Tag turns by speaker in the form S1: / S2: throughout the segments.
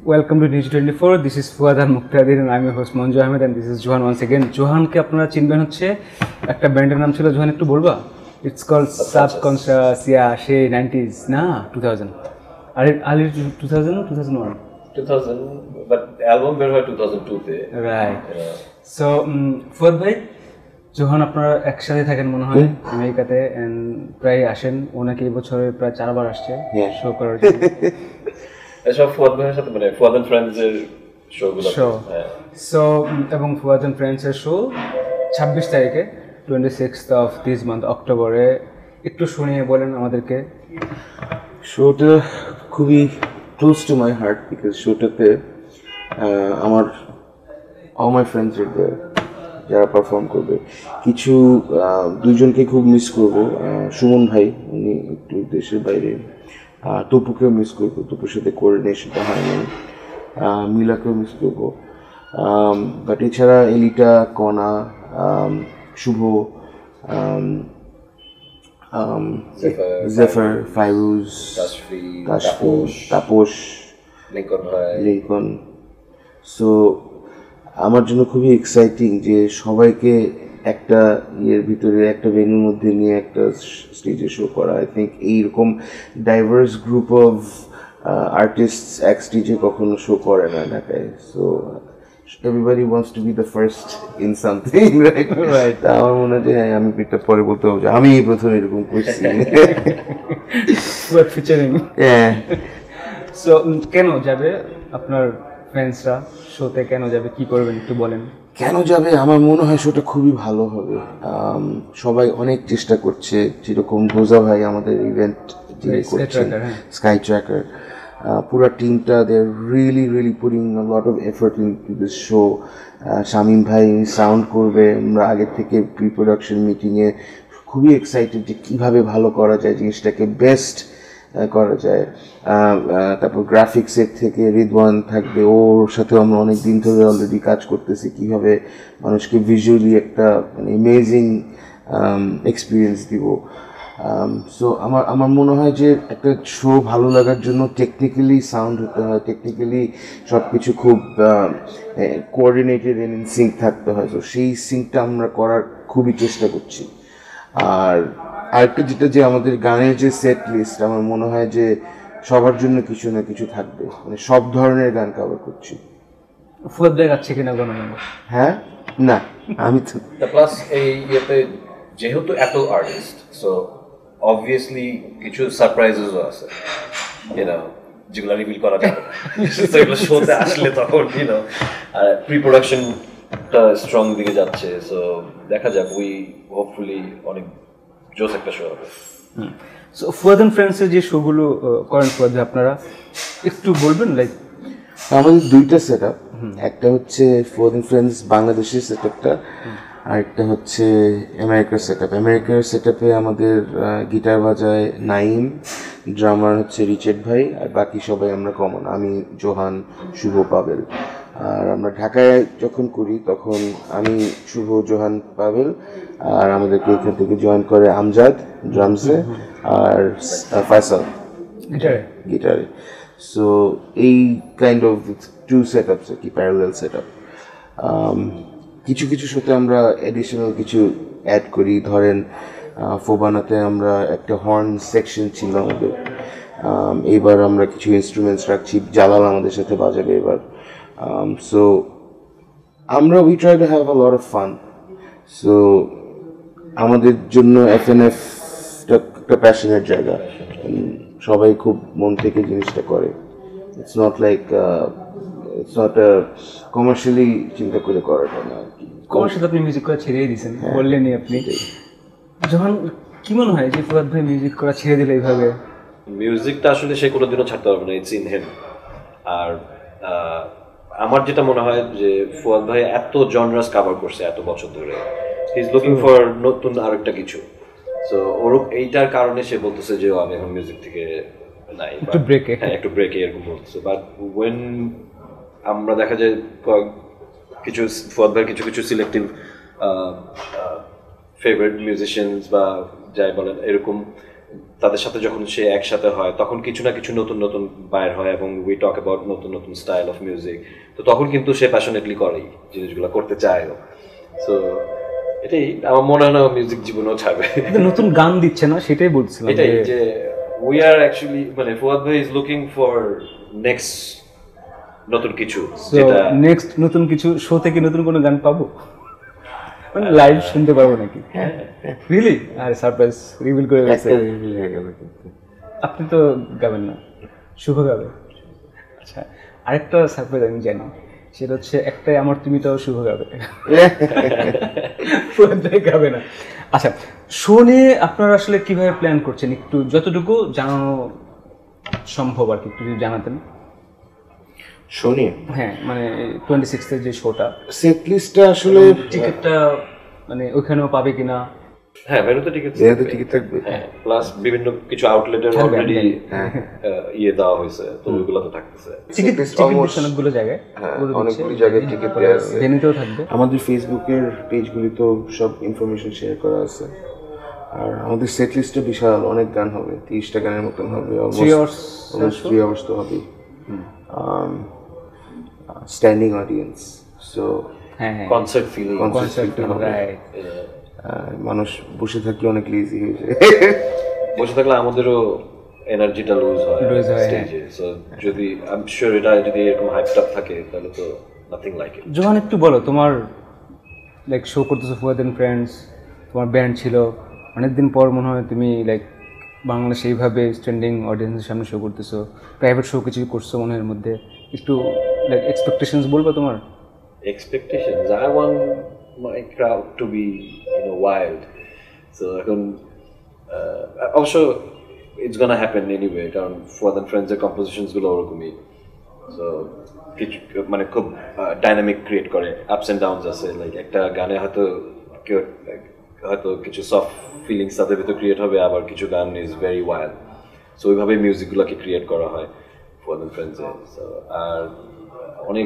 S1: Welcome to Digi24. This is Fuad and Muqtadir and I'm your host Manju Ahmed and this is Johan once again. Johanকে আপনারা চিনবেন হচ্ছে একটা ব্যান্ডের নাম ছিল জোহান, একটু বলবা? It's called Subconscious. Yeah, সেই 90s না 2000 early 2000 2001
S2: 2000 but album বের হয় 2002 তে,
S1: right? So ফুয়াদ ভাই, জোহান আপনারা একসাথে থাকেন মনে হয় আমেরিকাতে এন্ড প্রায় আসেন, ওনাকে এই বছরে প্রায় 4 বার আসছে শো করার জন্য।
S2: এসব ফুয়াদ ভাইয়ের সাথে মানে ফুয়াদ এন্ড ফ্রেন্ডস এর শোগুলো।
S1: সো এবং ফুয়াদ এন্ড ফ্রেন্ডস এর শো 26 তারিখে 26th of this month অক্টোবরে, একটু শুনিয়ে বলেন আমাদেরকে।
S3: শোটা খুবই close to my heart because শোটাতে আমার all my friends are there যারা পারফর্ম করবে। কিছু দুইজনকে খুব মিস করব, সুমন ভাই উনি একটু দেশের বাইরে, তপুকেও মিস করবো, তপুর সাথে কোঅর্ডিনেশনটা হয় না, মিলাকেও মিস করবো, বাট এছাড়া এলিটা, কণা, শুভ, জেফার, ফাইরুজ, তাপস, লিঙ্কন। সো আমার জন্য খুবই এক্সাইটিং যে সবাইকে একটা ইয়ের ভিতরে একটা ভেন্যুর মধ্যে নিয়ে একটা স্টেজে শো করা। আই থিঙ্ক এইরকম ডাইভার্স গ্রুপ অফ আর্টিস্ট এক স্টেজে কখনো শো করে না ঢাকায়। So everybody wants to be the first in something, right? Right. আমার মনে হয় যে আমি একটা পরে বলতে হবে যে আমি প্রথম এরকম করছি।
S1: ফিচারিং। সো কেন যাবে আপনার ফ্রেন্ডসরা শোতে, কেন যাবে, কি করবেন একটু বলেন।
S3: কেন যাবে? আমার মনে হয় শোটা খুবই ভালো হবে। সবাই অনেক চেষ্টা করছে, যেরকম ভোজা ভাই আমাদের ইভেন্ট যিনি করছেন, স্কাই ট্র্যাকার, পুরো টিমটা they are really putting a lot of effort into this show. Shamim ভাই সাউন্ড করবে, আমরা আগে থেকে প্রি প্রোডাকশন মিটিংয়ে খুবই এক্সাইটেড যে কীভাবে ভালো করা যায়, জিনিসটাকে বেস্ট করা যায়। তারপর গ্রাফিক্সের থেকে রিদওয়ান থাকবে, ওর সাথেও আমরা অনেক দিন ধরে অলরেডি কাজ করতেছি কীভাবে মানুষকে ভিজুয়ালি একটা মানে অ্যামেজিং এক্সপিরিয়েন্স দিব। সো আমার মনে হয় যে একটা শো ভালো লাগার জন্য টেকনিক্যালি সাউন্ড হতে হয়, টেকনিক্যালি সব কিছু খুব কোঅর্ডিনেটেড এন্ড ইন সিঙ্ক থাকতে হয়। তো সেই সিঙ্কটা আমরা করার খুবই চেষ্টা করছি। আর আরেকটা যেটা যে আমাদের গানের যে সেট লিস্ট, আমার মনে হয় যে সবার জন্য কিছু না কিছু থাকবে, মানে সব ধরনের গান কভার করছি।
S1: ফুয়াদ ভাই আছে কিনা গান?
S3: হ্যাঁ, না আমি তো
S2: প্লাস এই ইয়েতে যেহেতু এত আর্টিস্ট, সো অবভিয়াসলি কিছু সারপ্রাইজেসও আছে, যেগুলো রিভিল করা যাবে সেগুলো শোতে আসলে তখন প্রি প্রোডাকশনটা স্ট্রং দিকে যাচ্ছে। সো দেখা যাক, উই হোপফুলি অনেক জোস একটা শো হবে।
S1: সো ফুয়াদ এন্ড ফ্রেন্ডসের যে শোগুলো করেন ফুয়াদ ভাই, আপনারা একটু বলবেন। লাইক
S3: আমাদের দুইটা সেট আপ, একটা হচ্ছে ফুয়াদ এন্ড ফ্রেন্ডস বাংলাদেশের সেট আপটা, আরেকটা হচ্ছে আমেরিকার সেট আপ। আমেরিকার সেট আপে আমাদের গিটার বাজায় নাইম, ড্রামার হচ্ছে রিচার্ড ভাই, আর বাকি সবাই আমরা কমন, আমি, জোহান, শুভ, পাবেল। আর আমরা ঢাকায় যখন করি তখন আমি, শুভ, জোহান, পাবেল, আর আমাদেরকে এখান থেকে জয়েন করে আমজাদ ড্রামসে আর ফয়সাল গিটারে। সো এই kind of two setups আর কি, প্যারালাল সেট আপ। কিছু কিছু শোতে আমরা এডিশনাল কিছু অ্যাড করি, ধরেন ফোবানাতে আমরা একটা হর্ন সেকশন ছিল আমাদের, এইবার আমরা কিছু ইনস্ট্রুমেন্টস রাখছি, জালাল আমাদের সাথে বাজাবে এবার। সো আমরা we try to have a lot of fun. সো আমাদের জন্য এফএনএফ একটা প্যাশনের জায়গা, সবাই খুব মন থেকে জিনিসটা করে। It's not like it's not commercially চিন্তা করে করাটা না আর কি।
S1: কমার্শিয়াল আপনি মিউজিক করা ছেড়েই দিয়েছেন, বললেনই আপনি। যখন কি মনে হয় যে ফুয়াদ ভাই মিউজিক করা ছেড়ে দিলে এইভাবে?
S2: মিউজিকটা আসলে সে কোনোদিনও ছাড়তে পারবে না, ইটস ইন হিম। আর আমার যেটা মনে হয় যে ফুয়াদ ভাই এত জনরাস কভার করছে এত বছর ধরে, হি ইজ লুকিং ফর নতুন আরেকটা কিছু। সো ওর এইটার কারণে সে বলতেছে যে আমি এখন মিউজিক থেকে নাই,
S1: একটু ব্রেকে,
S2: হ্যাঁ একটু ব্রেকে এরকম বলতেছে। বাট ওয়েন আমরা দেখা যায় কিছু ফুয়াদ ভাইয়ের কিছু কিছু সিলেক্টিভ ফেভারিট মিউজিশিয়ানস বা যাই বলেন এরকম তাদের সাথে যখন সে একসাথে হয় তখন কিছু না কিছু নতুন নতুন বাইর হয় এবং উই টক অ্যাবাউট নতুন নতুন স্টাইল অফ মিউজিক। তো তখন কিন্তু সে প্যাশনেটলি করেই জিনিসগুলো করতে চায়ও। সো এটাই আমার মনে হয় না মিউজিক জীবনেও ছাড়বে।
S1: কিন্তু নতুন গান দিচ্ছে না, সেটাই বলছিলাম।
S2: এটাই যে উই আর অ্যাকচুয়ালি মানে ফুয়াদ ভাই ইজ লুকিং ফর নেক্সট নতুন কিছু, যেটা
S1: নেক্সট নতুন কিছু শোতে কি নতুন কোনো গান পাবো, মানে লাইভ শুনতে পারবো নাকি? রিয়েলি? আর সারপ্রাইজ রিভিল করে গেছে।
S3: হয়ে গেল কিন্তু
S1: আপনি তো গাবেন না, শুভ গাবে। আচ্ছা, আরেকটা সারপ্রাইজ আমি জানি, সেটা হচ্ছে একটাই আমার তুমিটাও শুভ গাবে, ফুয়াদ ভাই গাবে না। আচ্ছা, শো নিয়ে আপনারা আসলে কিভাবে প্ল্যান করছেন, একটু যতটুকু জানানো সম্ভব আর কি একটু যদি জানাতেন।
S3: শুনি
S1: হ্যাঁ, মানে 26 এর যে শোটা,
S3: সেট লিস্টটা আসলে
S1: টিকিটটা মানে ওইখানেও পাবে কিনা?
S2: হ্যাঁ ভেনুতে টিকিট
S3: যেহেতু টিকিট থাকবে,
S2: প্লাস বিভিন্ন কিছু আউটলেটের অলরেডি ইয়ে দেওয়া হয়েছে, তো ওইগুলো তো থাকতেছে।
S1: টিকিট অনেকগুলো জায়গায়,
S3: অনেকগুলো জায়গায় টিকিট দেওয়া আছে।
S1: ভেনুতেও থাকবে।
S3: আমাদের ফেসবুকের পেজগুলিতেও সব ইনফরমেশন শেয়ার করা আছে। আর আমাদের সেট লিস্টে বিশাল অনেক গান হবে, 30টা গানের মতন হবে,
S1: 3 hours
S3: 3 hours তো হবে। স্ট্যান্ডিং অডিয়েন্স, সো
S1: হ্যাঁ হ্যাঁ,
S2: কনসার্ট ফিলিং,
S1: কনসার্ট রাইট।
S3: মানুষ বসে থাকলে অনেক লেজি হয়ে যায়।
S2: বসে থাকলে আমাদেরও এনার্জিটা লুজ হয় স্টেজে। সো যদি আই এম শিওর এটা যদি এরকম হাইপড আপ থাকে তাহলে তো নাথিং লাইক ইট।
S1: জোহান, একটু বলো, তোমার লাইক শো করতেছো ফুয়াদ এন্ড ফ্রেন্ডস, তোমার ব্যান্ড ছিল, অনেকদিন পর মনে হয় তুমি লাইক বাংলাদেশে এইভাবে স্ট্যান্ডিং অডিয়েন্সের সামনে শো করতেছো, প্রাইভেট শো কিছু করছো মনের মধ্যে, একটু লাইক এক্সপেকটেশনস বলবো তোমার?
S2: Expectations, I want my crowd to be wild. So এখন অবশ্য it's gonna happen anyway, কারণ ফুয়াদ এন্ড ফ্রেন্ডস এর কম্পোজিশনস গুলো ওরকমই। সো কিছু মানে খুব ডাইনামিক ক্রিয়েট করে, আপস এন্ড ডাউনস আছে। লাইক একটা গানে হয়তো কেউ হয়তো কিছু সফট ফিলিংস তাদের ভিতরে ক্রিয়েট হবে, আবার কিছু গান ইজ ভেরি ওয়াইল্ড। সো ওইভাবে মিউজিকগুলোকে ক্রিয়েট করা হয় ফুয়াদ এন্ড ফ্রেন্ডসে। আর অনেক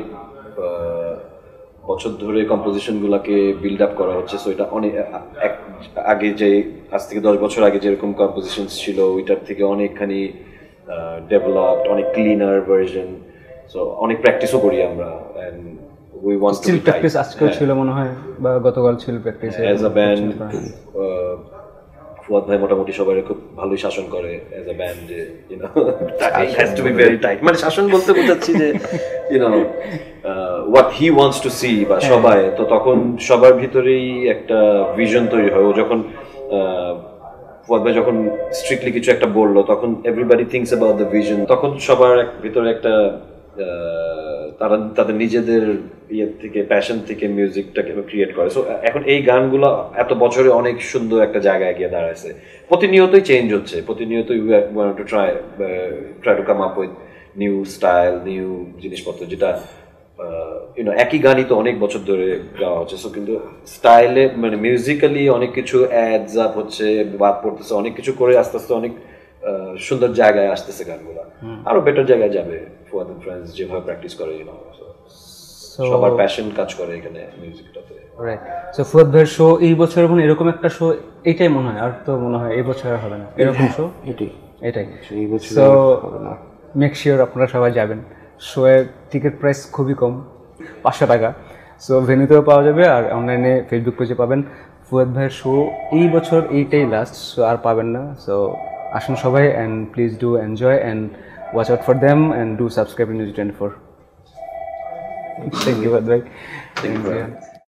S2: বছর ধরে কম্পোজিশনগুলোকে বিল্ড আপ করা হচ্ছে। সো এটা অনেক আগে যে আজ থেকে 10 বছর আগে যেরকম কম্পোজিশন ছিল ওইটার থেকে অনেকখানি ডেভেলপড, অনেক ক্লিনার ভার্সন। সো অনেক প্র্যাকটিসও করি আমরা, and we want to
S1: still practice আজকেও ছিল মনে হয়, বা গতকাল ছিল practice
S2: as a band. Fuad ভাই মোটামুটি সবাই খুব ভালোই শাসন করে অ্যাজ আ ব্যান্ড, যে it has to be very tight. মানে শাসন বলতে বোঝাচ্ছি যে what he wants to see, বা সবাই তো তখন সবার ভিতরেই একটা ভিশন তৈরি হয়। ও যখন ফুয়াদ ভাই যখন স্ট্রিক্টলি কিছু একটা বললো, তখন everybody thinks about the vision. তখন সবার ভিতরে একটা তারা তাদের নিজেদের ইয়ে থেকে, প্যাশন থেকে মিউজিকটাকে ক্রিয়েট করে। সো এখন এই গানগুলো এত বছরে অনেক সুন্দর একটা জায়গায় গিয়ে দাঁড়াইছে। প্রতিনিয়তই চেঞ্জ হচ্ছে, প্রতিনিয়তই try to come up with new style, new জিনিসপত্র, যেটা একই গানই তো অনেক বছর ধরে গাওয়া হচ্ছে। সো কিন্তু স্টাইলে মানে মিউজিক্যালি অনেক কিছু অ্যাডস আপ হচ্ছে, বাদ পড়তেছে, অনেক কিছু করে আস্তে আস্তে অনেক সুন্দর জায়গায় আসতেছে গানগুলো, আরো বেটার জায়গায় যাবে। ফুয়াদ এন্ড ফ্রেন্ডস যেভাবে প্র্যাকটিস করে, সবার প্যাশন কাজ করে এখানে মিউজিকটাতে।
S1: রাইট। সো ফুয়াদ ভাইয়ের শো এই বছর মনে এরকম একটা শো, এইটাই মনে হয়, আর তো মনে হয় এই বছর আর হবে না এরকম শো। এটাই
S3: এই বছর
S1: সো
S3: হবে না।
S1: মেক শিওর আপনারা সবাই যাবেন। শো এর টিকিট প্রাইস খুবই কম, 500 টাকা। সো ভেন্যুতেও পাওয়া যাবে, আর অনলাইনে ফেসবুক পেজে পাবেন। ফুয়াদ ভাইয়ের শো এই বছর এইটাই লাস্ট, সো আর পাবেন না। সো আসুন সবাই, and please do enjoy and watch out for them and do subscribe in news 24। Thank you Fuad ভাই।
S2: Thank you.